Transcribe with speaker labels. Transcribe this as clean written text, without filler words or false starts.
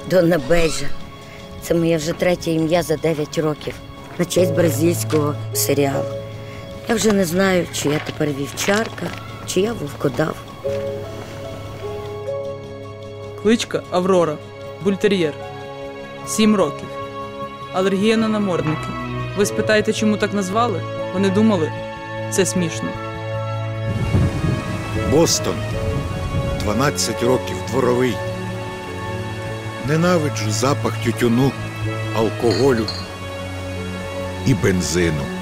Speaker 1: Донна Бейджа. Це моє вже третє ім'я за 9 років. На честь бразильського серіалу. Я вже не знаю, чи я тепер вівчарка, чи я вовкодав.
Speaker 2: Кличка Аврора. Бультер'єр. 7 років. Алергія на намордники. Ви спитаєте, чому так назвали? Вони думали, це смішно.
Speaker 3: Бостон. 12 років, дворовий. Ненавиджу запах тютюну, алкоголю і бензину.